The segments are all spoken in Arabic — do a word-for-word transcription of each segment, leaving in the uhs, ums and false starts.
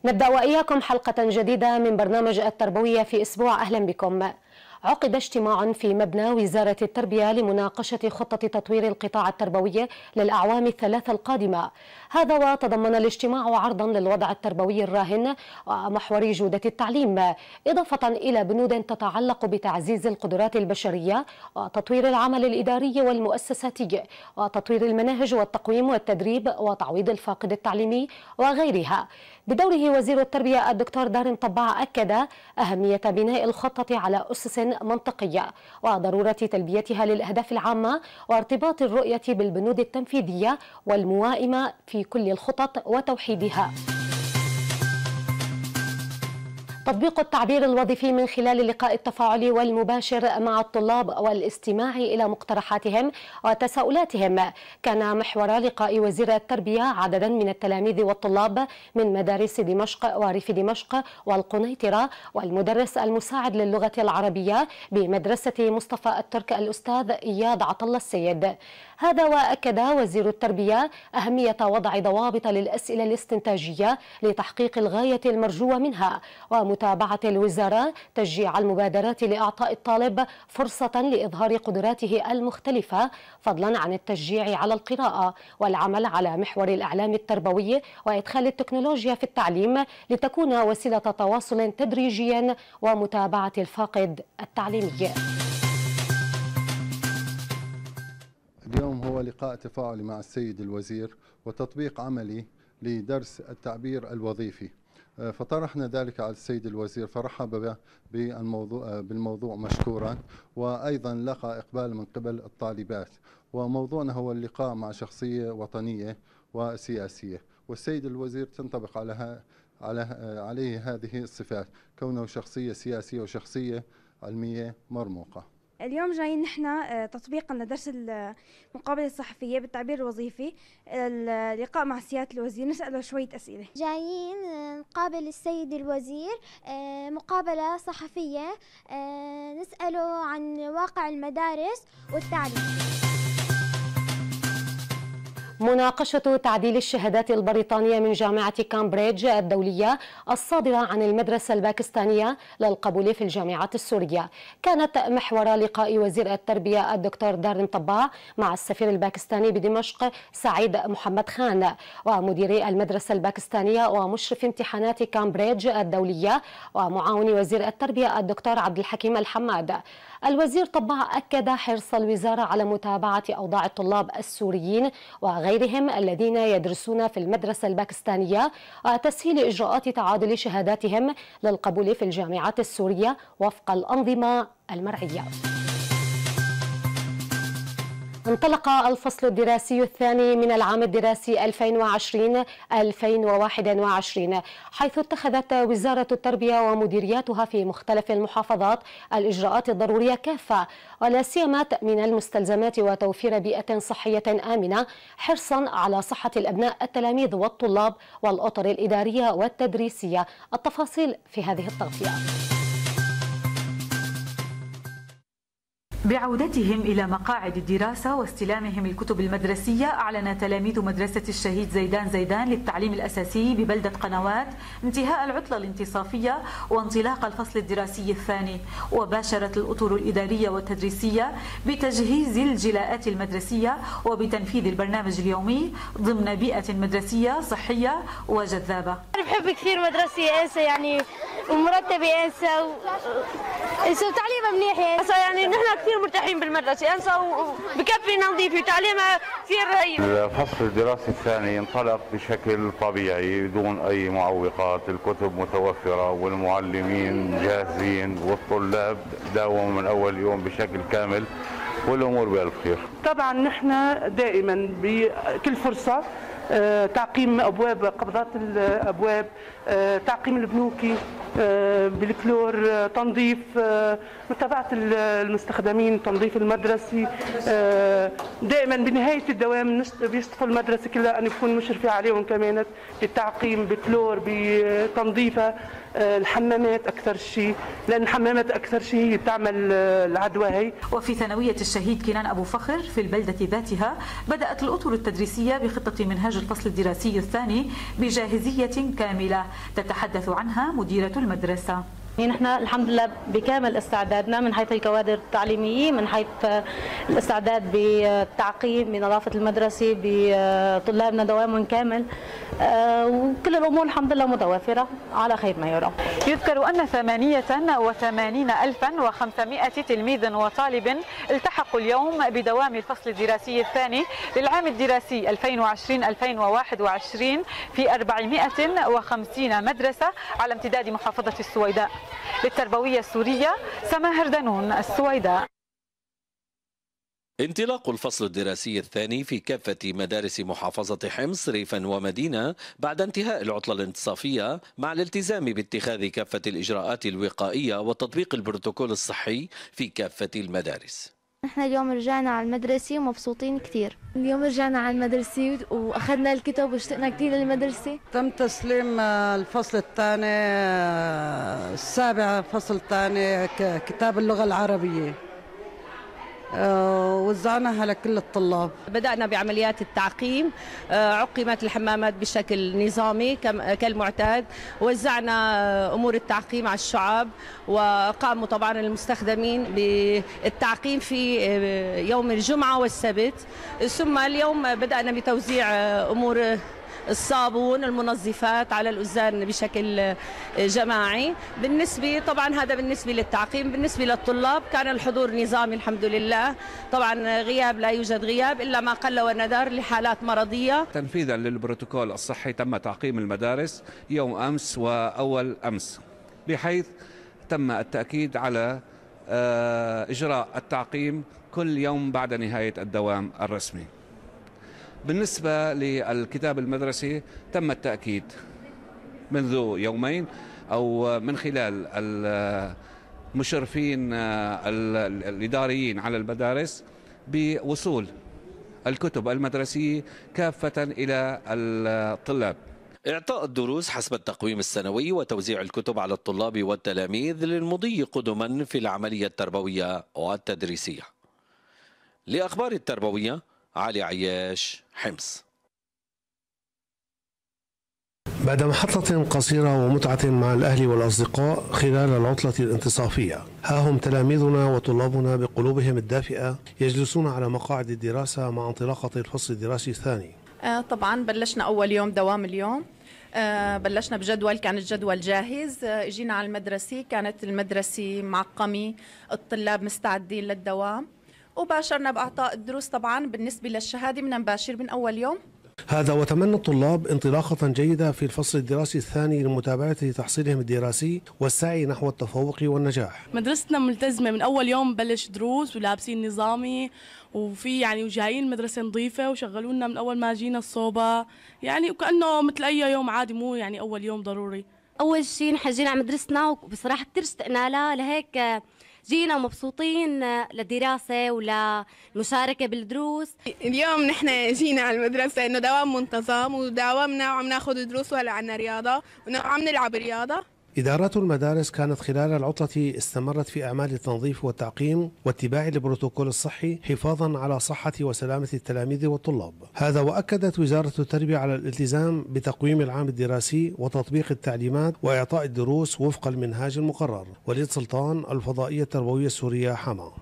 نبدأ وإياكم حلقة جديدة من برنامج التربوية في أسبوع. أهلا بكم. عقد اجتماع في مبنى وزارة التربية لمناقشة خطة تطوير القطاع التربوي للأعوام الثلاثة القادمة. هذا وتضمن الاجتماع عرضا للوضع التربوي الراهن ومحور جودة التعليم، إضافة إلى بنود تتعلق بتعزيز القدرات البشرية وتطوير العمل الإداري والمؤسساتي وتطوير المناهج والتقويم والتدريب وتعويض الفاقد التعليمي وغيرها. بدوره وزير التربية الدكتور دارم طباع أكد أهمية بناء الخطة على أسس منطقية وضرورة تلبيتها للأهداف العامة وارتباط الرؤية بالبنود التنفيذية والموائمة في كل الخطط وتوحيدها. تطبيق التعبير الوظيفي من خلال اللقاء التفاعلي والمباشر مع الطلاب والاستماع إلى مقترحاتهم وتساؤلاتهم كان محور لقاء وزير التربية عددا من التلاميذ والطلاب من مدارس دمشق وريف دمشق والقنيطرة والمدرس المساعد للغة العربية بمدرسة مصطفى الترك الأستاذ إياد عطلة السيد. هذا وأكد وزير التربية أهمية وضع ضوابط للأسئلة الاستنتاجية لتحقيق الغاية المرجوة منها، ومتابعة الوزارة تشجيع المبادرات لإعطاء الطالب فرصة لإظهار قدراته المختلفة، فضلا عن التشجيع على القراءة والعمل على محور الإعلام التربوي وإدخال التكنولوجيا في التعليم لتكون وسيلة تواصل تدريجيا ومتابعة الفاقد التعليمي. اليوم هو لقاء تفاعلي مع السيد الوزير وتطبيق عملي لدرس التعبير الوظيفي، فطرحنا ذلك على السيد الوزير فرحب بالموضوع بالموضوع مشكورا، وأيضا لقى إقبال من قبل الطالبات. وموضوعنا هو اللقاء مع شخصية وطنية وسياسية، والسيد الوزير تنطبق على على عليه هذه الصفات، كونه شخصية سياسية وشخصية علمية مرموقة. اليوم جايين نحن تطبيقا لدرس المقابلة الصحفية بالتعبير الوظيفي، اللقاء مع سيادة الوزير نسأله شوية أسئلة. جايين نقابل السيد الوزير مقابلة صحفية نسأله عن واقع المدارس والتعليم. مناقشة تعديل الشهادات البريطانية من جامعة كامبريدج الدولية الصادرة عن المدرسة الباكستانية للقبول في الجامعات السورية كانت محور لقاء وزير التربية الدكتور دارم طباع مع السفير الباكستاني بدمشق سعيد محمد خان ومديري المدرسة الباكستانية ومشرف امتحانات كامبريدج الدولية ومعاون وزير التربية الدكتور عبد الحكيم الحماد. الوزير طباع أكد حرص الوزارة على متابعة أوضاع الطلاب السوريين وغيرهم الذين يدرسون في المدرسة الباكستانية وتسهيل إجراءات تعادل شهاداتهم للقبول في الجامعات السورية وفق الأنظمة المرعية. انطلق الفصل الدراسي الثاني من العام الدراسي ألفين وعشرين ألفين وواحد وعشرين، حيث اتخذت وزارة التربية ومديرياتها في مختلف المحافظات الإجراءات الضرورية كافة، ولا سيما تأمين المستلزمات وتوفير بيئة صحية آمنة، حرصا على صحة الأبناء التلاميذ والطلاب والأطر الإدارية والتدريسية. التفاصيل في هذه التغطية. بعودتهم إلى مقاعد الدراسة واستلامهم الكتب المدرسية، أعلن تلاميذ مدرسة الشهيد زيدان زيدان للتعليم الأساسي ببلدة قنوات انتهاء العطلة الانتصافية وانطلاق الفصل الدراسي الثاني، وباشرت الأطر الإدارية والتدريسية بتجهيز الجلاءات المدرسية وبتنفيذ البرنامج اليومي ضمن بيئة مدرسية صحية وجذابة. أنا بحب كثير مدرسة إنسة، يعني ومرتبة إنسة إنسة وتعليمها منيح، يعني يعني نحن كثير مرتاحين بالمدرسة إنسة وبكفي نظيف وتعليمها كثير رهيب. الفصل الدراسي الثاني انطلق بشكل طبيعي بدون أي معوقات، الكتب متوفرة والمعلمين جاهزين والطلاب داوموا من أول يوم بشكل كامل والأمور بألف خير. طبعا نحن دائما بكل فرصة تعقيم أبواب قبضات الأبواب، تعقيم البنوكي، بالكلور، تنظيف، متابعة المستخدمين، تنظيف المدرسي. دائما بنهاية الدوام بيصطفوا المدرسة كلها أن يكون مشرفة عليهم كمان بالتعقيم، بكلور، بتنظيفها. الحمامات أكثر شيء، لأن الحمامات أكثر شيء هي بتعمل العدوى هي. وفي ثانوية الشهيد كنان أبو فخر في البلدة ذاتها بدأت الأطر التدريسية بخطة منهاج الفصل الدراسي الثاني بجاهزية كاملة، تتحدث عنها مديرة المدرسة. نحن الحمد لله بكامل استعدادنا من حيث الكوادر التعليمية، من حيث الاستعداد بالتعقيم، بنظافة المدرسة، بطلابنا دوام كامل، وكل الأمور الحمد لله متوافرة على خير ما يرام. يذكر أن ثمانية وثمانين ألفا وخمسمائة تلميذ وطالب التحقوا اليوم بدوام الفصل الدراسي الثاني للعام الدراسي ألفين وعشرين ألفين وواحد وعشرين في أربعمائة وخمسين مدرسة على امتداد محافظة السويداء. للتربوية السورية سماهر دانون، السويداء. انطلاق الفصل الدراسي الثاني في كافة مدارس محافظة حمص ريفا ومدينة بعد انتهاء العطلة الانتصافية، مع الالتزام باتخاذ كافة الإجراءات الوقائية وتطبيق البروتوكول الصحي في كافة المدارس. نحن اليوم رجعنا على المدرسة ومبسوطين كثير. اليوم رجعنا على المدرسة وأخذنا الكتب واشتقنا كثير للمدرسة. تم تسليم الفصل الثاني السابع، فصل الثاني كتاب اللغة العربية، وزعناها لكل الطلاب. بدأنا بعمليات التعقيم، عقمت الحمامات بشكل نظامي كالمعتاد، وزعنا أمور التعقيم على الشعاب، وقاموا طبعا المستخدمين بالتعقيم في يوم الجمعة والسبت. ثم اليوم بدأنا بتوزيع أمور الصابون، المنظفات على الأذان بشكل جماعي. بالنسبة طبعا هذا بالنسبة للتعقيم. بالنسبة للطلاب كان الحضور نظامي الحمد لله، طبعا غياب لا يوجد غياب إلا ما قل وندر لحالات مرضية. تنفيذا للبروتوكول الصحي تم تعقيم المدارس يوم أمس وأول أمس، بحيث تم التأكيد على إجراء التعقيم كل يوم بعد نهاية الدوام الرسمي. بالنسبة للكتاب المدرسي تم التأكيد منذ يومين أو من خلال المشرفين الإداريين على المدارس بوصول الكتب المدرسية كافة إلى الطلاب. إعطاء الدروس حسب التقويم السنوي وتوزيع الكتب على الطلاب والتلاميذ للمضي قدما في العملية التربوية والتدريسية. لأخبار التربوية، علي عياش، حمص. بعد محطة قصيرة ومتعة مع الأهل والأصدقاء خلال العطلة الانتصافية، ها هم تلاميذنا وطلابنا بقلوبهم الدافئة يجلسون على مقاعد الدراسة مع انطلاقة الفصل الدراسي الثاني. آه طبعا بلشنا أول يوم دوام اليوم، آه بلشنا بجدول، كان الجدول جاهز. آه اجينا على المدرسة، كانت المدرسة معقمة، الطلاب مستعدين للدوام، وباشرنا بإعطاء الدروس. طبعا بالنسبة للشهادة بدنا نباشر من أول يوم. هذا وتمنى الطلاب انطلاقة جيدة في الفصل الدراسي الثاني لمتابعة تحصيلهم الدراسي والسعي نحو التفوق والنجاح. مدرستنا ملتزمة من أول يوم، بلش دروس ولابسين نظامي، وفي يعني وجايين المدرسة نظيفة، وشغلونا من أول ما جينا الصوبة، يعني وكأنه مثل أي يوم عادي، مو يعني أول يوم ضروري. أول شيء نحن جينا على مدرستنا وبصراحة كثير اشتقنا لها، لهيك جينا مبسوطين للدراسة وللمشاركة بالدروس. اليوم نحن جينا على المدرسة إنه دوام منتظم، وداومنا وعم ناخذ دروس ولا عنا رياضة وعم نلعب رياضة. إدارات المدارس كانت خلال العطلة استمرت في أعمال التنظيف والتعقيم واتباع البروتوكول الصحي حفاظا على صحة وسلامة التلاميذ والطلاب. هذا وأكدت وزارة التربية على الالتزام بتقويم العام الدراسي وتطبيق التعليمات وإعطاء الدروس وفق المنهاج المقرر. وليد سلطان، الفضائية التربوية السورية، حما.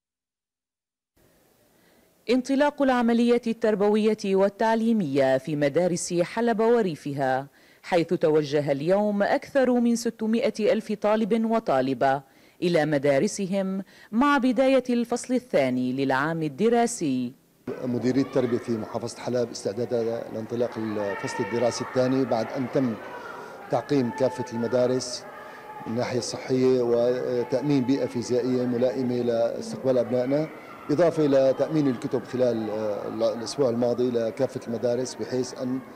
انطلاق العملية التربوية والتعليمية في مدارس حلب وريفها، حيث توجه اليوم أكثر من ستمائة ألف طالب وطالبة إلى مدارسهم مع بداية الفصل الثاني للعام الدراسي. مديرية التربية في محافظة حلب استعدادها لانطلاق الفصل الدراسي الثاني بعد أن تم تعقيم كافة المدارس من الناحية الصحية وتأمين بيئة فيزيائية ملائمة لاستقبال أبنائنا، إضافة إلى تأمين الكتب خلال الأسبوع الماضي لكافة المدارس بحيث أن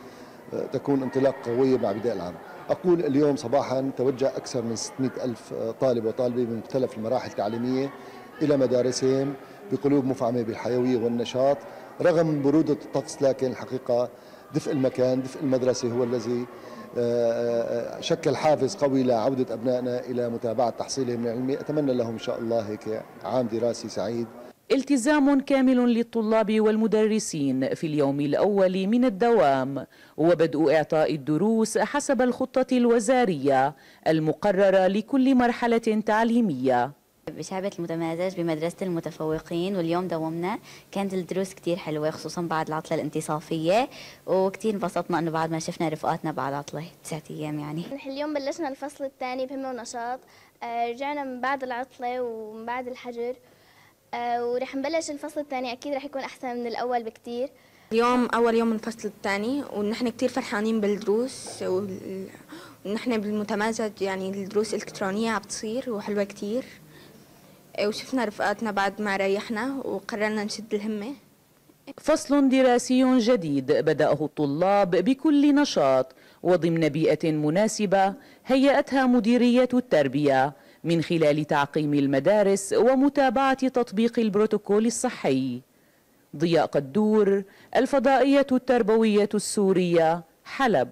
تكون انطلاق قوية مع بداية العام. أقول اليوم صباحا توجه أكثر من ستمئة ألف طالب وطالبة من مختلف المراحل التعليمية إلى مدارسهم بقلوب مفعمة بالحيوية والنشاط رغم برودة الطقس، لكن الحقيقة دفء المكان دفء المدرسة هو الذي شكل حافز قوي لعودة أبنائنا إلى متابعة تحصيلهم العلمي. أتمنى لهم إن شاء الله هيك عام دراسي سعيد. التزام كامل للطلاب والمدرسين في اليوم الأول من الدوام وبدء إعطاء الدروس حسب الخطة الوزارية المقررة لكل مرحلة تعليمية. بشعبة المتمازج بمدرسة المتفوقين، واليوم دومنا كانت الدروس كتير حلوة خصوصا بعد العطلة الانتصافية، وكتير انبسطنا انه بعد ما شفنا رفقاتنا بعد عطلة تسعة ايام. يعني نحن اليوم بلشنا الفصل الثاني بهمة ونشاط، آه رجعنا من بعد العطلة ومن بعد الحجر، آه ورح نبلش الفصل الثاني اكيد رح يكون احسن من الاول بكتير. اليوم اول يوم من الفصل الثاني ونحن كتير فرحانين بالدروس، ونحن بالمتمازج يعني الدروس الالكترونية عم بتصير وحلوة كتير، وشفنا رفقاتنا بعد ما ريحنا وقررنا نشد الهمة. فصل دراسي جديد بدأه الطلاب بكل نشاط وضمن بيئة مناسبة هيأتها مديرية التربية من خلال تعقيم المدارس ومتابعة تطبيق البروتوكول الصحي. ضياء قدور، الفضائية التربوية السورية، حلب.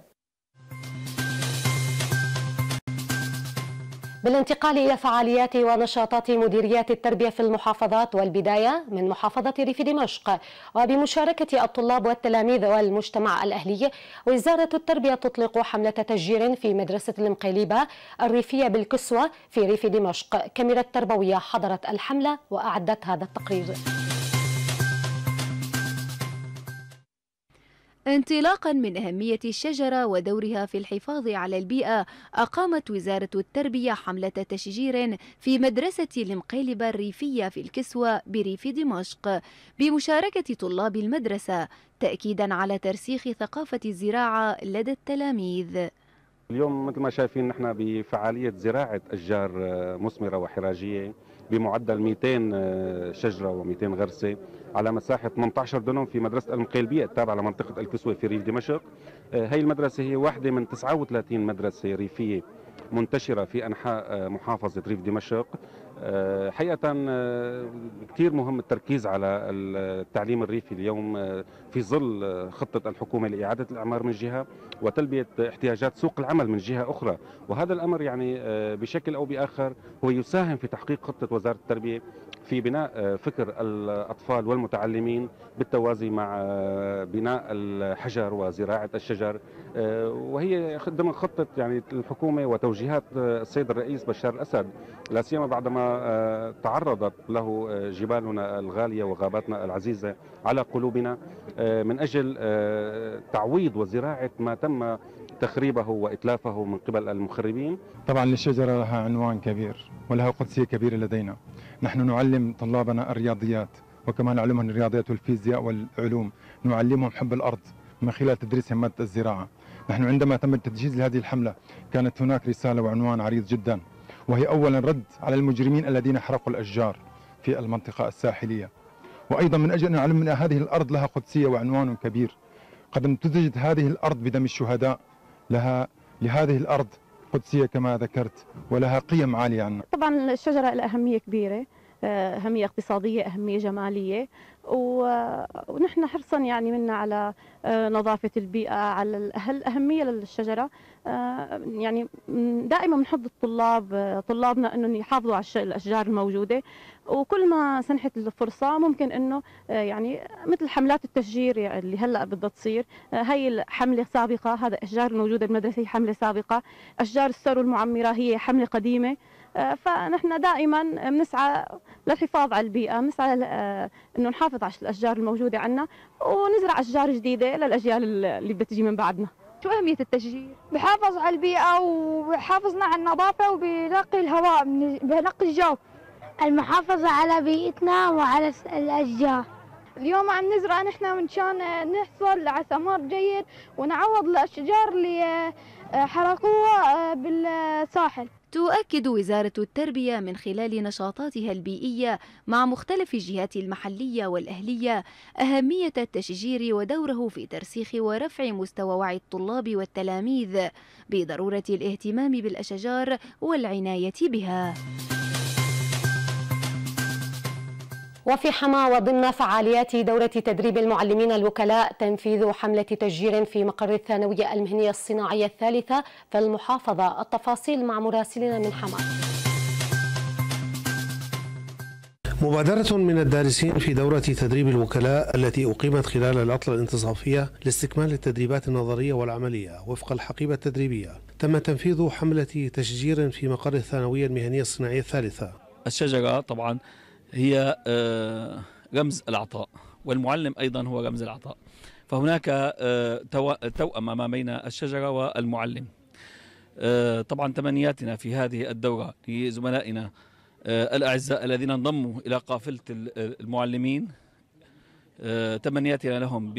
بالانتقال إلى فعاليات ونشاطات مديريات التربية في المحافظات، والبداية من محافظة ريف دمشق وبمشاركة الطلاب والتلاميذ والمجتمع الأهلي. وزارة التربية تطلق حملة تشجير في مدرسة المقيليبة الريفية بالكسوة في ريف دمشق. كاميرا التربوية حضرت الحملة وأعدت هذا التقرير. انطلاقا من أهمية الشجرة ودورها في الحفاظ على البيئة، أقامت وزارة التربية حملة تشجير في مدرسة المقيلبة الريفية في الكسوة بريف دمشق بمشاركة طلاب المدرسة، تأكيدا على ترسيخ ثقافة الزراعة لدى التلاميذ. اليوم مثل ما شايفين نحن بفعالية زراعة أشجار مثمرة وحراجية بمعدل مئتين شجرة ومئتين غرسة على مساحة ثمانية عشر دونم في مدرسة المقيلبية التابعة لمنطقة الكسوة في ريف دمشق. هي المدرسة هي واحدة من تسعة وثلاثين مدرسة ريفية منتشرة في أنحاء محافظة ريف دمشق. حقيقة كثير مهم التركيز على التعليم الريفي اليوم في ظل خطة الحكومة لإعادة الإعمار من جهة وتلبية احتياجات سوق العمل من جهة أخرى، وهذا الأمر يعني بشكل أو بآخر هو يساهم في تحقيق خطة وزارة التربية في بناء فكر الأطفال والمتعلمين بالتوازي مع بناء الحجر وزراعة الشجر، وهي ضمن خطة يعني الحكومة وتوجيهات السيد الرئيس بشار الأسد، لا سيما بعدما تعرضت له جبالنا الغالية وغاباتنا العزيزة على قلوبنا من أجل تعويض وزراعة ما تم تخريبه وإتلافه من قبل المخربين. طبعا الشجرة لها عنوان كبير ولها قدسية كبيرة لدينا. نحن نعلم طلابنا الرياضيات وكمان نعلمهم الرياضيات والفيزياء والعلوم، نعلمهم حب الأرض من خلال تدريسهم مادة الزراعة. نحن عندما تم التجهيز لهذه الحملة كانت هناك رسالة وعنوان عريض جدا، وهي أولا رد على المجرمين الذين حرقوا الأشجار في المنطقة الساحلية، وأيضا من أجل أن نعلم أن هذه الأرض لها قدسية وعنوان كبير. قد امتزجت هذه الأرض بدم الشهداء، لها لهذه الأرض قدسية كما ذكرت ولها قيم عالية عنا. طبعا الشجرة لها أهمية كبيرة، أهمية اقتصادية، أهمية جمالية، ونحن حرصا يعني منا على نظافة البيئة، على الأهمية للشجرة. يعني دائما بنحض الطلاب طلابنا أنهم يحافظوا على الأشجار الموجودة، وكل ما سنحت الفرصة ممكن أنه يعني مثل حملات التشجير اللي هلأ بدها تصير، هي الحملة سابقة، هذا الأشجار الموجودة بالمدرسة هي حملة سابقة، أشجار السرو المعمرة هي حملة قديمة. فنحن دائما بنسعى للحفاظ على البيئة، بنسعى انه نحافظ على الاشجار الموجودة عندنا ونزرع اشجار جديدة للاجيال اللي بتجي من بعدنا. شو أهمية التشجير؟ بحافظ على البيئة وبحافظنا على النظافة وبنقي الهواء، بنقي الجو. المحافظة على بيئتنا وعلى الأشجار. اليوم عم نزرع نحن منشان نحصل على ثمر جيد ونعوض الأشجار اللي حرقوها بالساحل. تؤكد وزارة التربية من خلال نشاطاتها البيئية مع مختلف الجهات المحلية والأهلية أهمية التشجير ودوره في ترسيخ ورفع مستوى وعي الطلاب والتلاميذ بضرورة الاهتمام بالأشجار والعناية بها. وفي حما وضمن فعاليات دورة تدريب المعلمين الوكلاء تنفيذ حملة تشجير في مقر الثانوية المهنية الصناعية الثالثة في المحافظة. التفاصيل مع مراسلنا من حما. مبادرة من الدارسين في دورة تدريب الوكلاء التي أقيمت خلال العطلة الانتصافية لاستكمال التدريبات النظرية والعملية وفق الحقيبة التدريبية، تم تنفيذ حملة تشجير في مقر الثانوية المهنية الصناعية الثالثة. الشجرة طبعا هي رمز العطاء، والمعلم أيضا هو رمز العطاء، فهناك توأم ما بين الشجرة والمعلم. طبعا تمنياتنا في هذه الدورة لزملائنا الأعزاء الذين انضموا إلى قافلة المعلمين، تمنياتنا لهم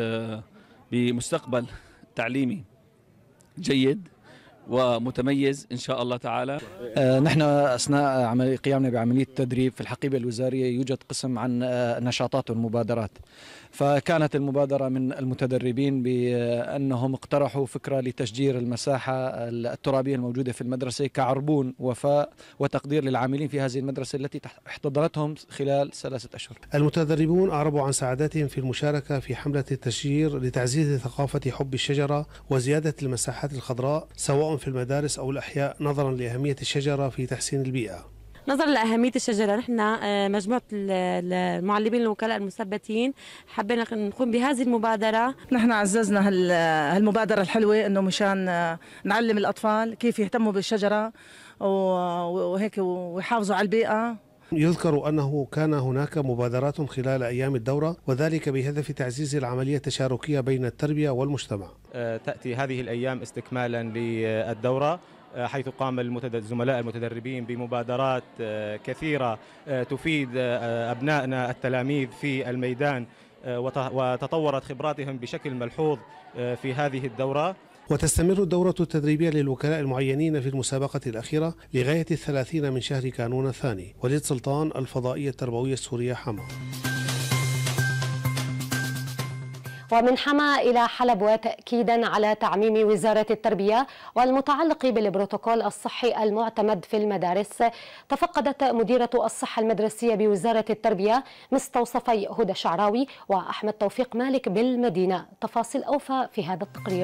بمستقبل تعليمي جيد ومتميز إن شاء الله تعالى. نحن أثناء عملية قيامنا بعملية التدريب في الحقيبة الوزارية يوجد قسم عن نشاطات والمبادرات، فكانت المبادرة من المتدربين بأنهم اقترحوا فكرة لتشجير المساحة الترابية الموجودة في المدرسة كعربون وفاء وتقدير للعاملين في هذه المدرسة التي احتضنتهم خلال ثلاثة أشهر. المتدربون أعربوا عن سعادتهم في المشاركة في حملة التشجير لتعزيز ثقافة حب الشجرة وزيادة المساحات الخضراء سواء في المدارس أو الأحياء، نظرا لأهمية الشجرة في تحسين البيئة. نظرا لأهمية الشجرة، نحن مجموعة المعلمين الوكلاء المثبتين حبينا نقوم بهذه المبادرة. نحن عززنا هالمبادرة الحلوة إنه مشان نعلم الأطفال كيف يهتموا بالشجرة وهيك ويحافظوا على البيئة. يذكر أنه كان هناك مبادرات خلال أيام الدورة، وذلك بهدف تعزيز العملية التشاركية بين التربية والمجتمع. تأتي هذه الأيام استكمالا للدورة، حيث قام الزملاء المتدربين بمبادرات كثيرة تفيد أبنائنا التلاميذ في الميدان، وتطورت خبراتهم بشكل ملحوظ في هذه الدورة. وتستمر الدورة التدريبية للوكلاء المعينين في المسابقة الأخيرة لغاية الثلاثين من شهر كانون الثاني. وليد سلطان، الفضائية التربوية السورية، حما. ومن حما إلى حلب، وتأكيدا على تعميم وزارة التربية والمتعلق بالبروتوكول الصحي المعتمد في المدارس، تفقدت مديرة الصحة المدرسية بوزارة التربية مستوصفي هدى شعراوي وأحمد توفيق مالك بالمدينة. تفاصيل أوفى في هذا التقرير.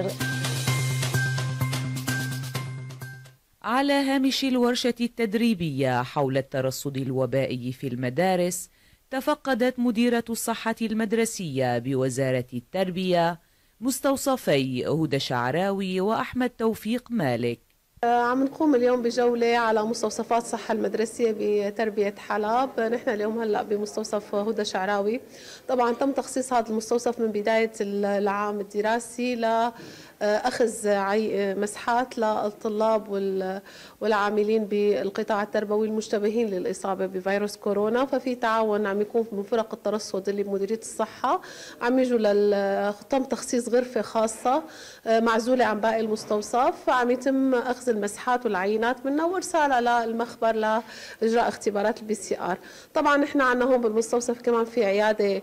على هامش الورشة التدريبية حول الترصد الوبائي في المدارس، تفقدت مديرة الصحة المدرسية بوزارة التربية مستوصفي هدى شعراوي وأحمد توفيق مالك. عم نقوم اليوم بجولة على مستوصفات الصحة المدرسية بتربية حلب. نحن اليوم هلأ بمستوصف هدى شعراوي. طبعا تم تخصيص هذا المستوصف من بداية العام الدراسي ل أخذ مسحات للطلاب والعاملين بالقطاع التربوي المشتبهين للإصابة بفيروس كورونا. ففي تعاون عم يكون من فرق الترصد اللي بمديرية الصحة، عم يجوا لل تم تخصيص غرفة خاصة معزولة عن باقي المستوصف، عم يتم أخذ المسحات والعينات منها وإرسالها للمخبر لإجراء اختبارات البي سي آر. طبعا نحن عندنا هون بالمستوصف كمان في عيادة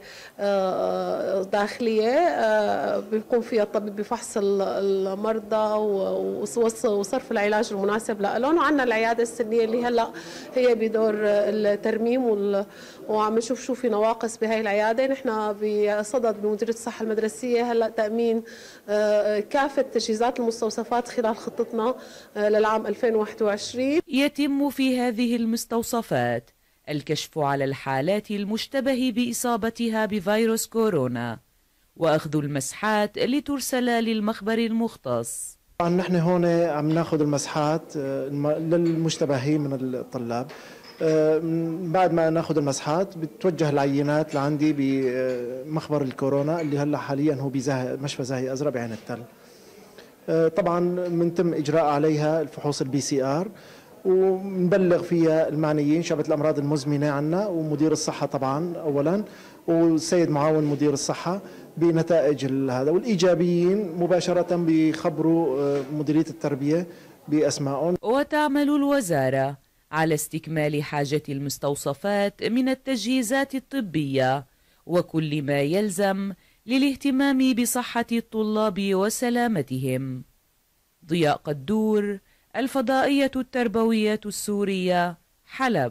داخلية بيقوم فيها الطبيب بفحص المرضى وصرف العلاج المناسب لهم، وعندنا العياده السنيه اللي هلا هي بدور الترميم وعم نشوف شو في نواقص بهي العياده. نحن بصدد بمديريه الصحه المدرسيه هلا تامين كافه تجهيزات المستوصفات خلال خطتنا للعام ألفين وواحد وعشرين. يتم في هذه المستوصفات الكشف على الحالات المشتبه بإصابتها بفيروس كورونا وأخذ المسحات لترسل للمخبر المختص. طبعا نحن هون عم ناخذ المسحات للمشتبهين من الطلاب. بعد ما ناخذ المسحات بتوجه العينات لعندي بمخبر الكورونا اللي هلا حاليا هو بمشفى زاهي أزرق بعين التل. طبعا منتم إجراء عليها الفحوص البي سي آر، ونبلغ فيها المعنيين شعبة الأمراض المزمنة عنا ومدير الصحة طبعا أولا والسيد معاون مدير الصحة بنتائج هذا، والإيجابيين مباشرة بيخبروا مديرية التربية بأسمائهم. وتعمل الوزارة على استكمال حاجة المستوصفات من التجهيزات الطبية وكل ما يلزم للاهتمام بصحة الطلاب وسلامتهم. ضياء قدور، الفضائية التربوية السورية، حلب.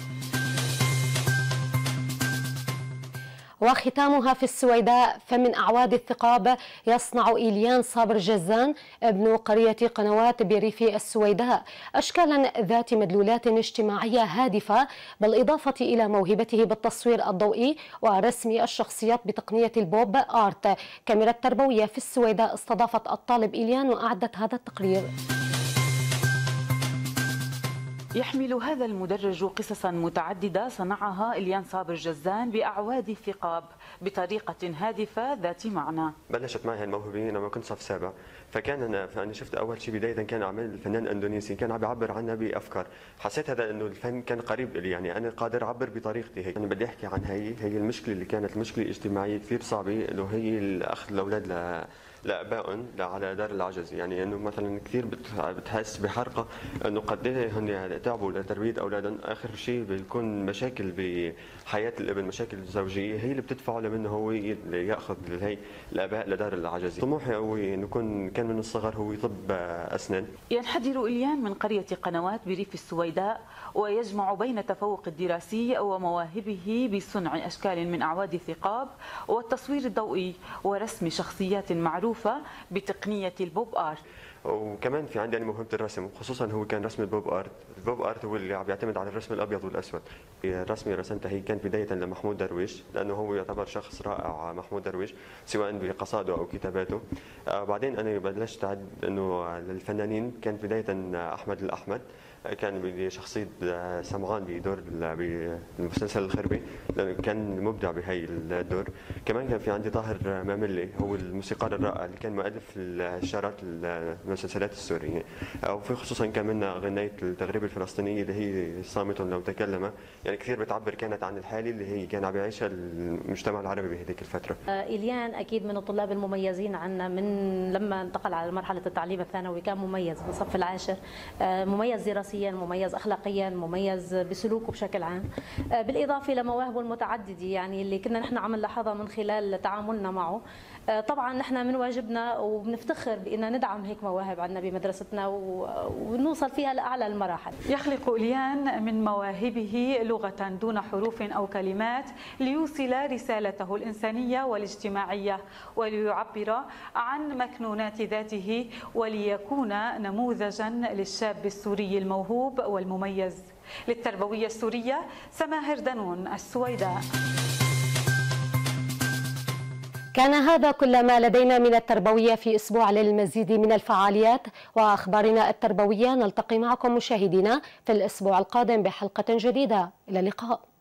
وختامها في السويداء، فمن أعواد الثقاب يصنع إيليان صابر جزان ابن قرية قنوات بريف السويداء أشكالا ذات مدلولات اجتماعية هادفة، بالإضافة إلى موهبته بالتصوير الضوئي ورسم الشخصيات بتقنية البوب آرت. كاميرا التربوية في السويداء استضافت الطالب إيليان وأعدت هذا التقرير. يحمل هذا المدرج قصصا متعددة صنعها إيليان صابر جزان بأعواد الثقاب بطريقة هادفة ذات معنى. بلشت معي هالموهبة لما كنت صف سابع، فكان أنا فأنا شفت أول شيء بداية كان عمل الفنان الأندونيسي كان عم بيعبر عنها بأفكار، حسيت هذا إنه الفن كان قريب لي، يعني أنا قادر أعبر بطريقتي هي. أنا بدي أحكي عن هي هي المشكلة اللي كانت المشكلة الاجتماعية كثير صعبة، إنه هي أخذ الأولاد ل لابائهم على دار العجز، يعني انه مثلا كثير بتحس بحرقه انه قد ايه هن تعبوا لتربيه اولادهم، اخر شيء بيكون مشاكل بحياه الابن، مشاكل زوجيه هي اللي بتدفعه لمنه هو ياخذ هي الاباء لدار العجز. طموحي هو انه يكون كان من الصغر هو طب اسنان. ينحدر إيليان من قريه قنوات بريف السويداء ويجمع بين التفوق الدراسي ومواهبه بصنع اشكال من اعواد الثقاب والتصوير الضوئي ورسم شخصيات معروفه بتقنية البوب آرت. وكمان في عندي موهبة الرسم، خصوصا هو كان رسم البوب آرت. البوب آرت هو اللي عم يعتمد على الرسم الأبيض والأسود. الرسمة رسمتها هي كانت بداية لمحمود درويش، لأنه هو يعتبر شخص رائع محمود درويش سواء بقصائده أو كتاباته. آه بعدين أنا بلشت أعد إنه للفنانين كانت بداية أحمد الأحمد، كان بشخصية سمعان بدور بالمسلسل الخربي، لأنه كان مبدع بهي الدور. كمان كان في عندي طاهر ماملي هو الموسيقار الرائع اللي كان مؤلف الشارات المسلسلات السورية، وفي خصوصا كمان غنية التغريبة الفلسطينية اللي هي صامت لو تكلم، يعني كثير بتعبر كانت عن الحالة اللي هي كان عم يعيشها المجتمع العربي بهذيك الفترة. إيليان أكيد من الطلاب المميزين عنا، من لما انتقل على مرحلة التعليم الثانوي كان مميز من الصف العاشر، مميز دراسيا، مميز أخلاقيا، مميز بسلوكه بشكل عام، بالإضافة لمواهبه المتعددة يعني اللي كنا نحن عم نلاحظها من خلال تعاملنا معه. طبعا نحن من واجبنا وبنفتخر بأن ندعم هيك مواهب عندنا بمدرستنا ونوصل فيها لأعلى المراحل. يخلق إيليان من مواهبه لغة دون حروف أو كلمات ليوصل رسالته الإنسانية والاجتماعية وليعبر عن مكنونات ذاته وليكون نموذجا للشاب السوري الموهوب والمميز. للتربوية السورية، سماهر دنون، السويداء. كان هذا كل ما لدينا من التربوية في أسبوع للمزيد من الفعاليات وأخبارنا التربوية. نلتقي معكم مشاهدينا في الأسبوع القادم بحلقة جديدة. إلى اللقاء.